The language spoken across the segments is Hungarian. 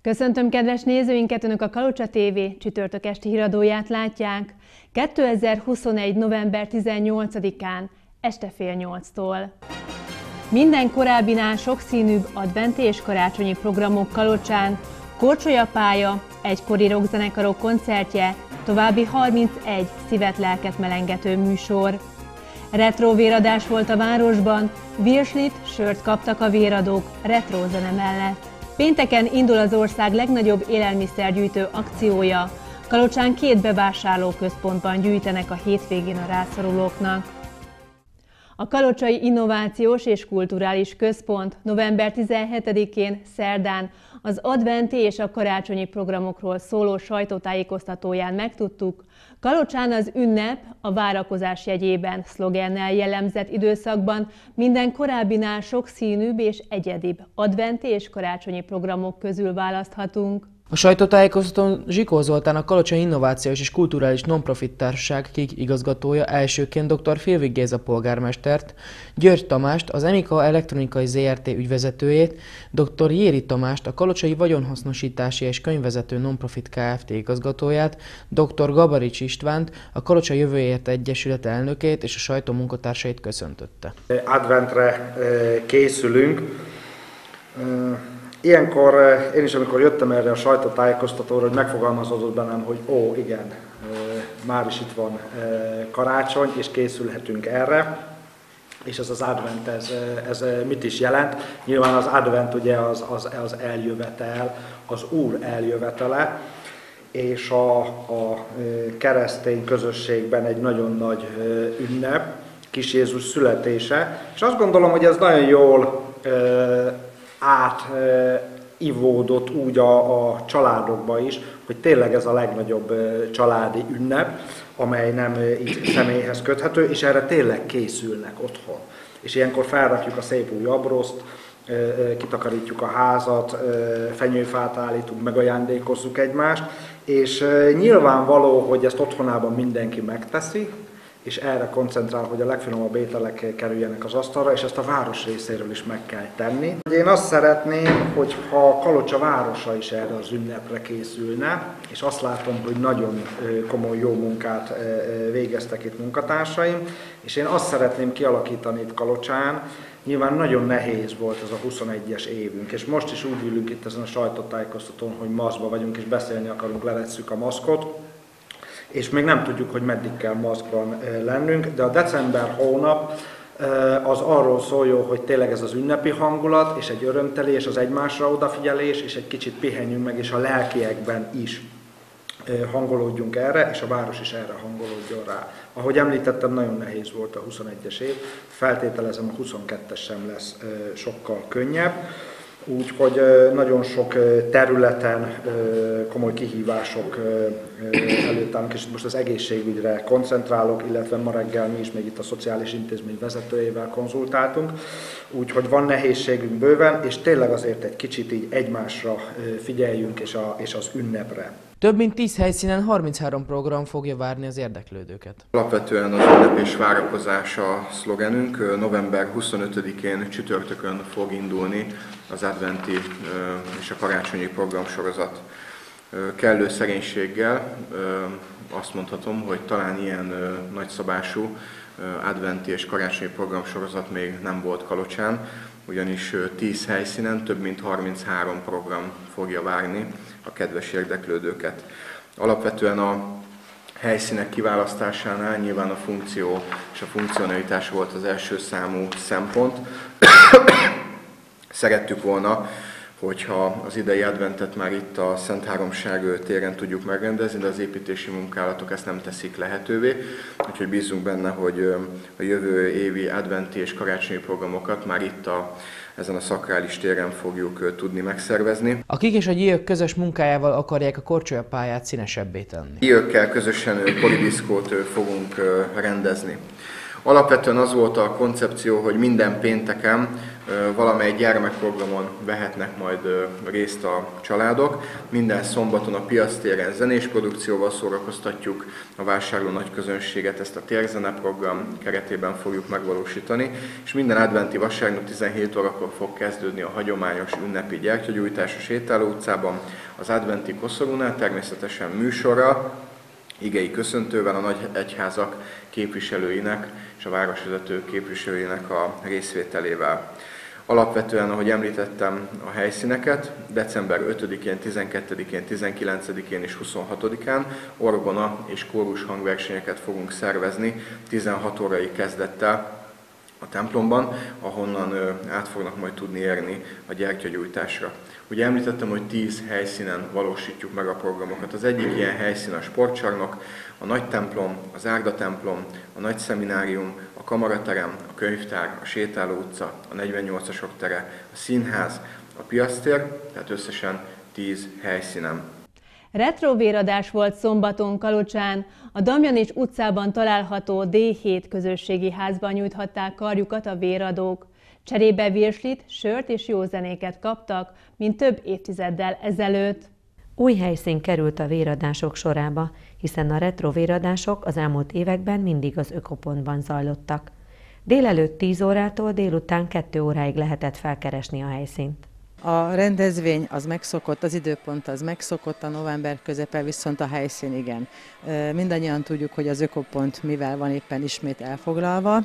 Köszöntöm kedves nézőinket, Önök a Kalocsa TV csütörtök esti híradóját látják. 2021. november 18-án este fél 8-tól. Minden korábbinál sokszínűbb adventi és karácsonyi programok Kalocsán, Korcsolyapálya, egykori rockzenekarok koncertje, további 31 szívet-lelket melengető műsor. Retro véradás volt a városban, virslit, sört kaptak a véradók retro zene mellett. Pénteken indul az ország legnagyobb élelmiszergyűjtő akciója. Kalocsán 2 bevásárlóközpontban gyűjtenek a hétvégén a rászorulóknak. A Kalocsai Innovációs és Kulturális Központ november 17-én szerdán az adventi és a karácsonyi programokról szóló sajtótájékoztatóján megtudtuk, Kalocsán az ünnep a várakozás jegyében szlogennel jellemzett időszakban minden korábbinál sokszínűbb és egyedibb adventi és karácsonyi programok közül választhatunk. A sajtótájékoztatón Zsikó Zoltán, a Kalocsai Innovációs és Kulturális Nonprofit Társaság KIK igazgatója elsőként dr. Filvig Géza polgármestert, György Tamást, az Emika Elektronikai Zrt. Ügyvezetőjét, dr. Jéri Tamást, a Kalocsai Vagyonhasznosítási és Könyvvezető Nonprofit Kft. Igazgatóját, dr. Gabarics Istvánt, a Kalocsa Jövőért Egyesület elnökét és a sajtó munkatársait köszöntötte. Adventre készülünk. Ilyenkor én is, amikor jöttem erre a sajtótájékoztatóra, hogy megfogalmazódott bennem, hogy igen, már is itt van karácsony, és készülhetünk erre. És ez az advent, ez mit is jelent? Nyilván az advent ugye az eljövetel, az Úr eljövetele, és a keresztény közösségben egy nagyon nagy ünnep, Kis Jézus születése. És azt gondolom, hogy ez nagyon jól átivódott úgy a családokba is, hogy tényleg ez a legnagyobb családi ünnep, amely nem így személyhez köthető, és erre tényleg készülnek otthon. És ilyenkor felrakjuk a szép új abroszt, kitakarítjuk a házat, fenyőfát állítunk, megajándékozzuk egymást, és nyilvánvaló, hogy ezt otthonában mindenki megteszi, és erre koncentrál, hogy a legfinomabb ételek kerüljenek az asztalra, és ezt a város részéről is meg kell tenni. Én azt szeretném, hogyha Kalocsa városa is erre az ünnepre készülne, és azt látom, hogy nagyon komoly jó munkát végeztek itt munkatársaim, és én azt szeretném kialakítani itt Kalocsán. Nyilván nagyon nehéz volt ez a 21-es évünk, és most is úgy ülünk itt ezen a sajtótájékoztatón, hogy maszkba vagyunk, és beszélni akarunk, levesszük a maszkot, és még nem tudjuk, hogy meddig kell maszkban lennünk, de a december hónap az arról szóljon, hogy tényleg ez az ünnepi hangulat, és egy örömteli, és az egymásra odafigyelés, és egy kicsit pihenjünk meg, és a lelkiekben is hangolódjunk erre, és a város is erre hangolódjon rá. Ahogy említettem, nagyon nehéz volt a 21-es év, feltételezem a 22-es sem lesz sokkal könnyebb. Úgyhogy nagyon sok területen komoly kihívások előtt állunk, és most az egészségügyre koncentrálok, illetve ma reggel mi is még itt a szociális intézmény vezetőjével konzultáltunk. Úgyhogy van nehézségünk bőven, és tényleg azért egy kicsit így egymásra figyeljünk, és az ünnepre. Több mint 10 helyszínen 33 program fogja várni az érdeklődőket. Alapvetően az ünnep és várakozás a szlogenünk. November 25-én csütörtökön fog indulni az adventi és a karácsonyi programsorozat. Kellő szerénységgel azt mondhatom, hogy talán ilyen nagyszabású adventi és karácsonyi programsorozat még nem volt Kalocsán, ugyanis 10 helyszínen több mint 33 program fogja várni a kedves érdeklődőket. Alapvetően a helyszínek kiválasztásánál nyilván a funkció és a funkcionalitás volt az első számú szempont. Szerettük volna, hogyha az idei adventet már itt a Szent Háromság téren tudjuk megrendezni, de az építési munkálatok ezt nem teszik lehetővé, úgyhogy bízunk benne, hogy a jövő évi adventi és karácsonyi programokat már itt ezen a szakrális téren fogjuk tudni megszervezni. A KIK és a Gyíők közös munkájával akarják a Korcsolyapályát színesebbé tenni. Gyíőkkel közösen polidiszkót fogunk rendezni. Alapvetően az volt a koncepció, hogy minden pénteken valamely gyermekprogramon vehetnek majd részt a családok. Minden szombaton a Piactéren zenés produkcióval szórakoztatjuk a vásárló nagyközönséget, ezt a térzeneprogram keretében fogjuk megvalósítani, és minden adventi vasárnap 17 órakor fog kezdődni a hagyományos ünnepi gyertyagyújtás a Sétáló utcában, az adventi koszorúnál, természetesen műsorral, igei köszöntővel, a nagy egyházak képviselőinek és a városvezető képviselőinek a részvételével. Alapvetően, ahogy említettem, a helyszíneket december 5-én, 12-én, 19-én és 26-án orgona és kórus hangversenyeket fogunk szervezni 16 órai kezdettel a templomban, ahonnan át fognak majd tudni érni a gyertyagyújtásra. Ugye említettem, hogy 10 helyszínen valósítjuk meg a programokat. Az egyik ilyen helyszín a sportcsarnok, a nagy templom, az Árda templom, a nagy szeminárium, a kamaraterem, a könyvtár, a Sétáló utca, a 48-asok tere, a színház, a Piactér, tehát összesen 10 helyszínen. Retrovéradás volt szombaton Kalocsán, a Damjanics utcában található D7 közösségi házban nyújthatták karjukat a véradók. Cserébe virslit, sört és jó zenéket kaptak, mint több évtizeddel ezelőtt. Új helyszín került a véradások sorába, hiszen a retrovéradások az elmúlt években mindig az Ökopontban zajlottak. Délelőtt 10 órától délután 2 óráig lehetett felkeresni a helyszínt. A rendezvény az megszokott, az időpont az megszokott, a november közepe, viszont a helyszín igen. Mindannyian tudjuk, hogy az Ökopont mivel van éppen ismét elfoglalva.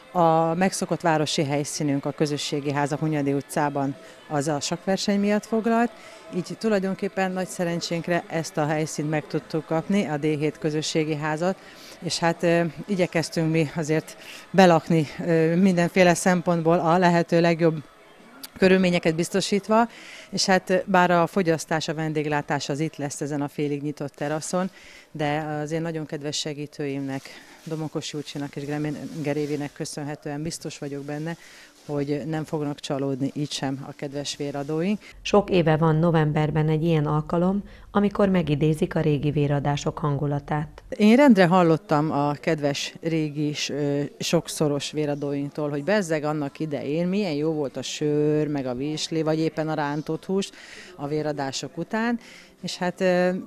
A megszokott városi helyszínünk, a közösségi ház a Hunyadi utcában, az a sakkverseny miatt foglalt, így tulajdonképpen nagy szerencsénkre ezt a helyszínt meg tudtuk kapni, a D7 közösségi házat, és hát igyekeztünk mi azért belakni mindenféle szempontból a lehető legjobb körülményeket biztosítva, és hát bár a fogyasztás, a vendéglátás az itt lesz ezen a félig nyitott teraszon, de az én nagyon kedves segítőimnek, Domokos Júcsinak és Gremenger Évinek köszönhetően biztos vagyok benne, hogy nem fognak csalódni így sem a kedves véradóink. Sok éve van novemberben egy ilyen alkalom, amikor megidézik a régi véradások hangulatát. Én rendre hallottam a kedves régi sokszoros véradóinktól, hogy bezzeg annak idején milyen jó volt a sör, meg a virsli, vagy éppen a rántott hús a véradások után, és hát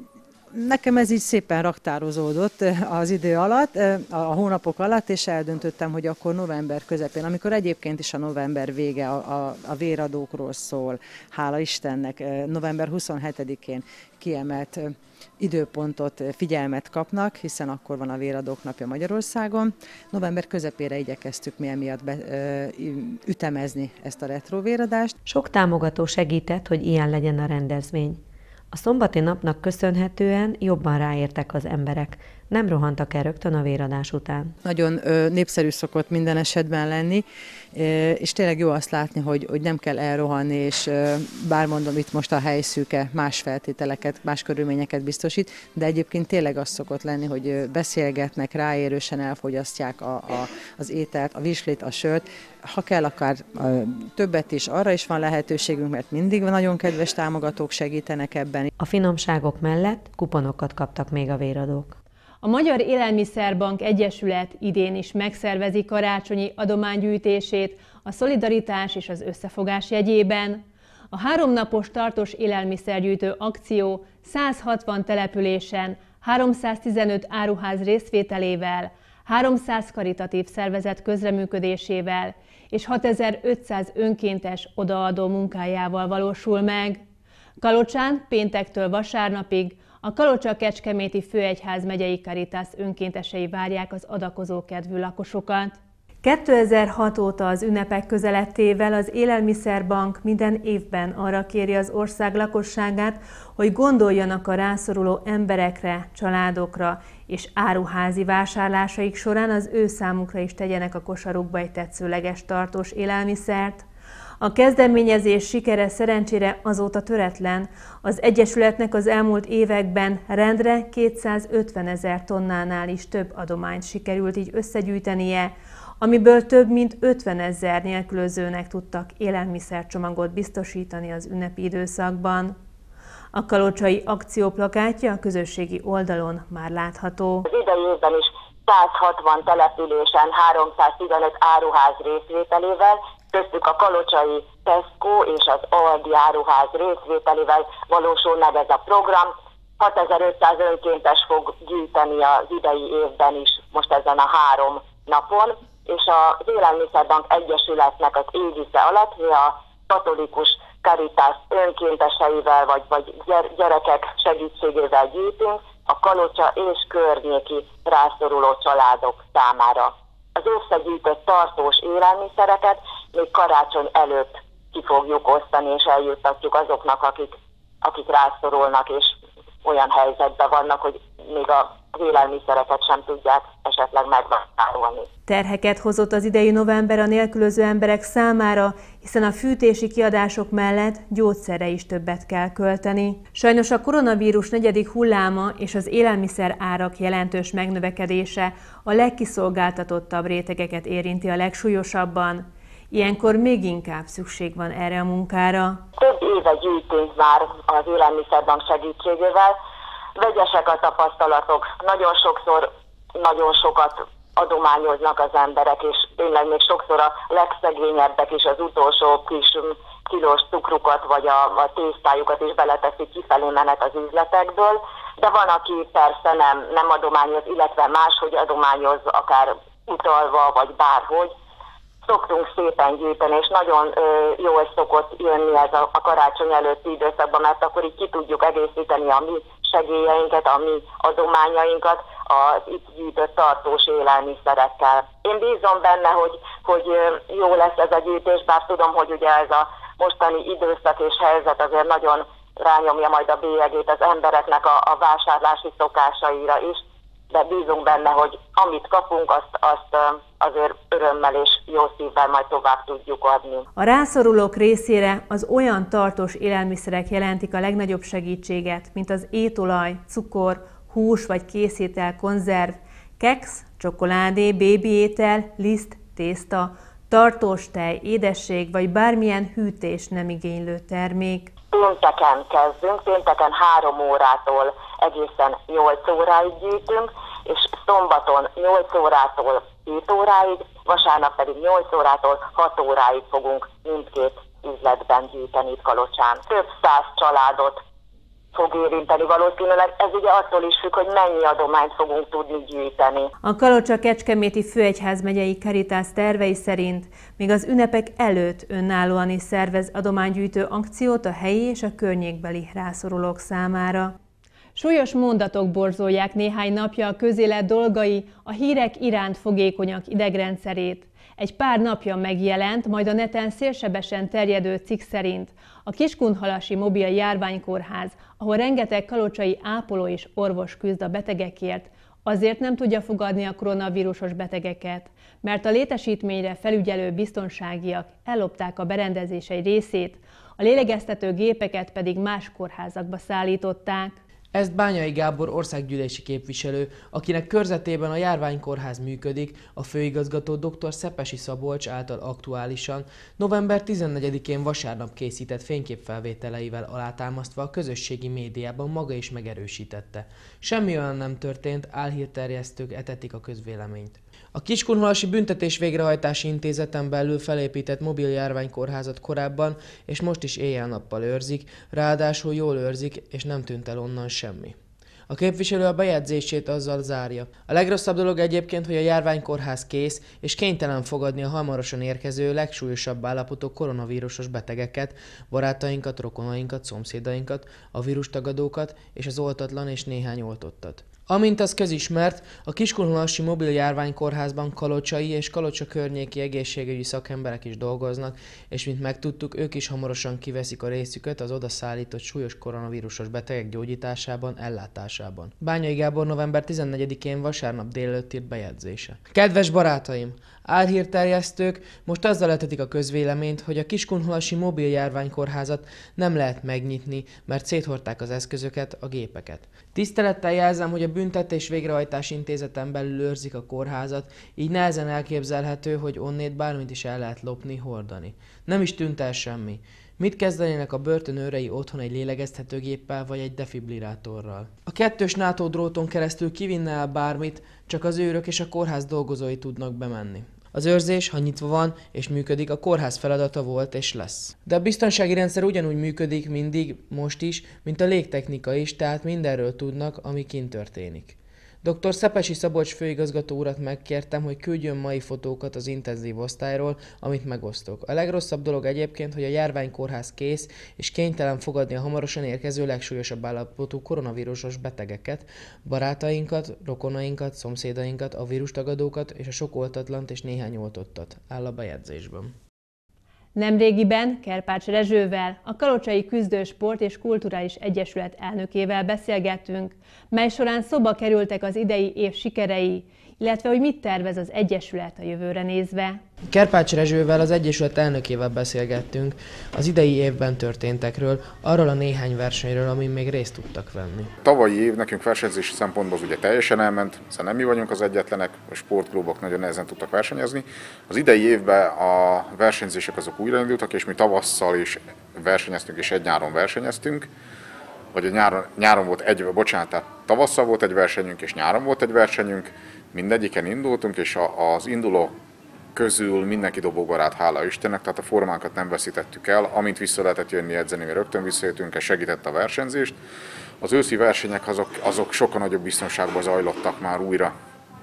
nekem ez így szépen raktározódott az idő alatt, a hónapok alatt, és eldöntöttem, hogy akkor november közepén, amikor egyébként is a november vége a véradókról szól, hála Istennek, november 27-én kiemelt időpontot, figyelmet kapnak, hiszen akkor van a véradók napja Magyarországon. November közepére igyekeztük mi emiatt ütemezni ezt a retrovéradást. Sok támogató segített, hogy ilyen legyen a rendezvény. A szombati napnak köszönhetően jobban ráértek az emberek, nem rohantak el rögtön a véradás után. Nagyon népszerű szokott minden esetben lenni, és tényleg jó azt látni, hogy nem kell elrohanni, és bár mondom, itt most a helyszűke más feltételeket, más körülményeket biztosít, de egyébként tényleg az szokott lenni, hogy beszélgetnek, ráérősen elfogyasztják az ételt, a virslit, a sört. Ha kell, akár többet is, arra is van lehetőségünk, mert mindig nagyon kedves támogatók segítenek ebben. A finomságok mellett kuponokat kaptak még a véradók. A Magyar Élelmiszerbank Egyesület idén is megszervezi karácsonyi adománygyűjtését a szolidaritás és az összefogás jegyében. A 3 napos tartós élelmiszergyűjtő akció 160 településen, 315 áruház részvételével, 300 karitatív szervezet közreműködésével és 6500 önkéntes odaadó munkájával valósul meg. Kalocsán péntektől vasárnapig a Kalocsa-Kecskeméti Főegyház megyei Caritas önkéntesei várják az adakozó kedvű lakosokat. 2006 óta az ünnepek közelettével az Élelmiszerbank minden évben arra kéri az ország lakosságát, hogy gondoljanak a rászoruló emberekre, családokra, és áruházi vásárlásaik során az ő számukra is tegyenek a kosarukba egy tetszőleges tartós élelmiszert. A kezdeményezés sikere szerencsére azóta töretlen. Az Egyesületnek az elmúlt években rendre 250 000 tonnánál is több adományt sikerült így összegyűjtenie, amiből több mint 50 000 nélkülözőnek tudtak élelmiszercsomagot biztosítani az ünnepi időszakban. A kalocsai akcióplakátja a közösségi oldalon már látható. Az idei évben is 160 településen 315 áruház részvételével köztük a kalocsai Tesco és az Aldi áruház részvételével valósul meg ez a program. 6500 önkéntes fog gyűjteni az idei évben is, most ezen a 3 napon, és az Élelmiszerbank Egyesületnek az égisze alatt mi a katolikus Caritas önkénteseivel vagy gyerekek segítségével gyűjtünk a Kalocsa és környéki rászoruló családok számára. Az összegyűjtött tartós élelmiszereket még karácsony előtt ki fogjuk osztani, és eljuttatjuk azoknak, akik rászorulnak, és olyan helyzetben vannak, hogy még az élelmiszereket sem tudják esetleg megvásárolni. Terheket hozott az idei november a nélkülöző emberek számára, hiszen a fűtési kiadások mellett gyógyszerre is többet kell költeni. Sajnos a koronavírus 4. hulláma és az élelmiszer árak jelentős megnövekedése a legkiszolgáltatottabb rétegeket érinti a legsúlyosabban. Ilyenkor még inkább szükség van erre a munkára. Több éve gyűjtünk már az Élelmiszerbank segítségével. Vegyesek a tapasztalatok. Nagyon sokszor nagyon sokat adományoznak az emberek, és tényleg még sokszor a legszegényebbek is az utolsó kis kilós cukrukat vagy a tésztájukat is beleteszik kifelé menet az üzletekből. De van, aki persze nem adományoz, illetve máshogy adományoz, akár utalva vagy bárhogy. Szoktunk szépen gyűjteni, és nagyon jól szokott jönni ez a karácsony előtti időszakban, mert akkor így ki tudjuk egészíteni a mi segélyeinket, a mi adományainkat az itt gyűjtött tartós élelmiszerekkel. Én bízom benne, hogy jó lesz ez a gyűjtés, bár tudom, hogy ugye ez a mostani időszak és helyzet azért nagyon rányomja majd a bélyegét az embereknek a vásárlási szokásaira is, de bízunk benne, hogy amit kapunk, azt azért örömmel és jó szívvel majd tovább tudjuk adni. A rászorulók részére az olyan tartós élelmiszerek jelentik a legnagyobb segítséget, mint az étolaj, cukor, hús vagy készétel, konzerv, keksz, csokoládé, bébiétel, liszt, tészta, tartós tej, édesség vagy bármilyen hűtés nem igénylő termék. Pénteken kezdünk, pénteken 3 órától egészen 8 óráig gyűjtünk, és szombaton 8 órától 7 óráig, vasárnap pedig 8 órától 6 óráig fogunk mindkét üzletben gyűjteni itt Kalocsán. Több 100 családot fog érinteni valószínűleg, ez ugye attól is függ, hogy mennyi adományt fogunk tudni gyűjteni. A Kalocsa-Kecskeméti Főegyházmegyei Caritas tervei szerint még az ünnepek előtt önállóan is szervez adománygyűjtő akciót a helyi és a környékbeli rászorulók számára. Súlyos mondatok borzolják néhány napja a közélet dolgai, a hírek iránt fogékonyak idegrendszerét. Egy pár napja megjelent, majd a neten szélsebesen terjedő cikk szerint a Kiskunhalasi Mobil Járványkórház, ahol rengeteg kalocsai ápoló és orvos küzd a betegekért, azért nem tudja fogadni a koronavírusos betegeket, mert a létesítményre felügyelő biztonságiak ellopták a berendezés egy részét, a lélegeztető gépeket pedig más kórházakba szállították. Ezt Bányai Gábor országgyűlési képviselő, akinek körzetében a járványkórház működik, a főigazgató dr. Szepesi Szabolcs által aktuálisan november 14-én vasárnap készített fényképfelvételeivel alátámasztva a közösségi médiában maga is megerősítette. Semmi olyan nem történt, álhírterjesztők etetik a közvéleményt. A Kiskunhalasi Büntetés Végrehajtási Intézeten belül felépített mobil járványkórházat korábban és most is éjjel-nappal őrzik, ráadásul jól őrzik, és nem tűnt el onnan semmi. A képviselő a bejegyzését azzal zárja. A legrosszabb dolog egyébként, hogy a járványkórház kész és kénytelen fogadni a hamarosan érkező legsúlyosabb állapotú koronavírusos betegeket, barátainkat, rokonainkat, szomszédainkat, a vírustagadókat és az oltatlan és néhány oltottat. Amint az közismert, a Kiskunhalasi Mobil Járványkórházban kalocsai és Kalocsa környéki egészségügyi szakemberek is dolgoznak, és mint megtudtuk, ők is hamarosan kiveszik a részüket az odaszállított súlyos koronavírusos betegek gyógyításában, ellátásában. Bányai Gábor november 14-én vasárnap délelőtt írt bejegyzése. Kedves barátaim! Álhírterjesztők most azzal etetik a közvéleményt, hogy a Kiskunhalasi Mobil Járványkórházat nem lehet megnyitni, mert széthordták az eszközöket, a gépeket. Tisztelettel jelzem, hogy a Büntetés Végrehajtási Intézeten belül őrzik a kórházat, így nehezen elképzelhető, hogy onnét bármit is el lehet lopni, hordani. Nem is tűnt el semmi. Mit kezdenének a börtönőrei otthon egy lélegeztetőgéppel vagy egy defibrillátorral? A 2-s NATO dróton keresztül kivinne el bármit, csak az őrök és a kórház dolgozói tudnak bemenni. Az őrzés, ha nyitva van és működik, a kórház feladata volt és lesz. De a biztonsági rendszer ugyanúgy működik mindig, most is, mint a légtechnika is, tehát mindenről tudnak, ami kint történik. Dr. Szepesi Szabolcs főigazgató urat megkértem, hogy küldjön mai fotókat az intenzív osztályról, amit megosztok. A legrosszabb dolog egyébként, hogy a járványkórház kész és kénytelen fogadni a hamarosan érkező legsúlyosabb állapotú koronavírusos betegeket, barátainkat, rokonainkat, szomszédainkat, a vírustagadókat és a sok oltatlant és néhány oltottat, áll a bejegyzésben. Nemrégiben Kerpács Rezsővel, a Kalocsai Küzdő Sport és Kulturális Egyesület elnökével beszélgettünk, mely során szóba kerültek az idei év sikerei, illetve hogy mit tervez az Egyesület a jövőre nézve. Kerpács Rezsővel, az Egyesület elnökével beszélgettünk az idei évben történtekről, arról a néhány versenyről, amin még részt tudtak venni. Tavalyi év nekünk versenyzési szempontból az ugye teljesen elment, hiszen nem mi vagyunk az egyetlenek, a sportklubok nagyon nehezen tudtak versenyezni. Az idei évben a versenyzések azok újraindultak, és mi tavasszal is versenyeztünk, és egy nyáron versenyeztünk. Vagy a nyáron volt tehát tavasszal volt egy versenyünk, és nyáron volt egy versenyünk. Mindegyiken indultunk, és az indulók közül mindenki dobóbarát, hála Istennek, tehát a formánkat nem veszítettük el. Amint vissza lehetett jönni edzeni, mi rögtön visszajöttünk, és segített a versenyzést. Az őszi versenyek azok sokkal nagyobb biztonságban zajlottak már újra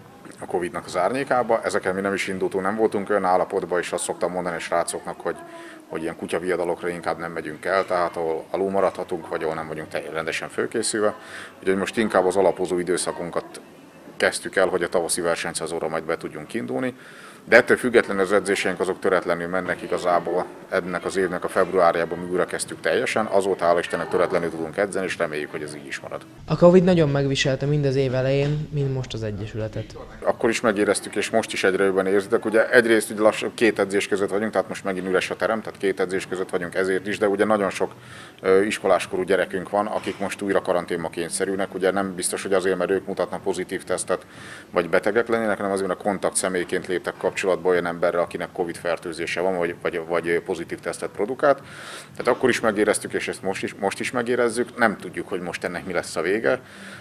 a Covid-nak az árnyékába. Ezeken mi nem is indultunk, nem voltunk olyan állapotban, és azt szoktam mondani a srácoknak, hogy ilyen kutyaviadalokra inkább nem megyünk el, tehát ahol alul maradhatunk, vagy ahol nem vagyunk rendesen fölkészülve. Úgyhogy most inkább az alapozó időszakunkat kezdtük el, hogy a tavaszi versenyszezonra majd be tudjunk indulni. De ettől függetlenül az edzéseink azok töretlenül mennek igazából ennek az évnek a februárjában, mi újra kezdtük teljesen, azóta hála Istennek töretlenül tudunk edzeni, és reméljük, hogy ez így is marad. A Covid nagyon megviselte mind az év elején, mind most az Egyesületet. Akkor is megéreztük, és most is egyre jobban érzitek. Ugye egyrészt ugye lassan 2 edzés között vagyunk, tehát most megint üres a terem, tehát 2 edzés között vagyunk ezért is, de ugye nagyon sok iskoláskorú gyerekünk van, akik most újra karanténba kényszerülnek. Ugye nem biztos, hogy azért, mert ők mutatnak pozitív tesztet, vagy betegek lennének, hanem azért, mert a kontakt személyként léptek kapcsolatba olyan emberrel, akinek Covid fertőzése van, vagy pozitív tesztet produkált. Tehát akkor is megéreztük, és ezt most is megérezzük. Nem tudjuk, hogy most ennek mi lesz a vége.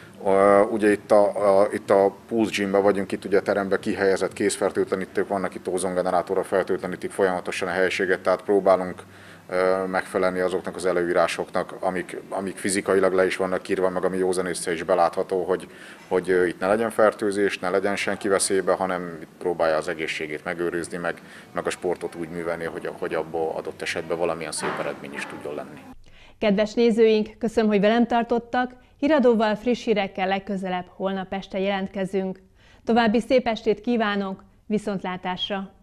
Ugye itt a Pulse Gymben vagyunk, itt ugye a teremben kihelyezett kézfertőtlenítők vannak, itt ózongenerátorral fertőtlenítik folyamatosan a helyiséget, tehát próbálunk megfelelni azoknak az előírásoknak, amik fizikailag le is vannak írva, meg ami józanészre is belátható, hogy itt ne legyen fertőzés, ne legyen senki veszélybe, hanem itt próbálja az egészségét megőrizni, meg a sportot úgy művelni, hogy abból adott esetben valamilyen szép eredmény is tudjon lenni. Kedves nézőink, köszönöm, hogy velem tartottak. Híradóval, friss hírekkel legközelebb holnap este jelentkezünk. További szép estét kívánok, viszontlátásra!